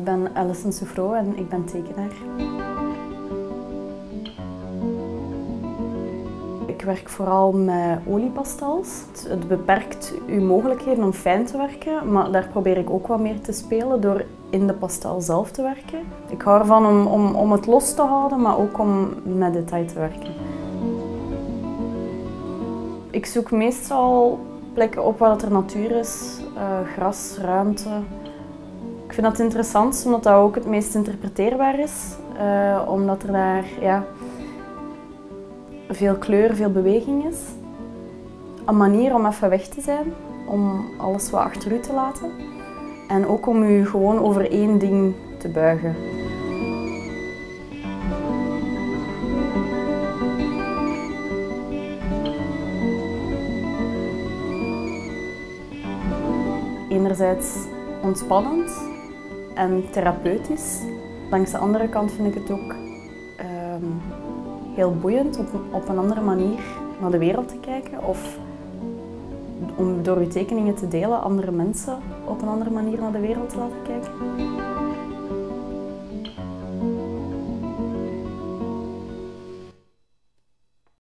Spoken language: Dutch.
Ik ben Alison Souffreau en ik ben tekenaar. Ik werk vooral met oliepastels. Het beperkt uw mogelijkheden om fijn te werken, maar daar probeer ik ook wat meer te spelen door in de pastel zelf te werken. Ik hou ervan om het los te houden, maar ook om met detail te werken. Ik zoek meestal plekken op waar er natuur is, gras, ruimte. Ik vind dat interessant, omdat dat ook het meest interpreteerbaar is. Omdat er daar veel kleur, veel beweging is. Een manier om even weg te zijn, om alles wat achter u te laten. En ook om u gewoon over één ding te buigen. Enerzijds ontspannend en therapeutisch. Langs de andere kant vind ik het ook heel boeiend om op een andere manier naar de wereld te kijken. Of om door uw tekeningen te delen andere mensen op een andere manier naar de wereld te laten kijken.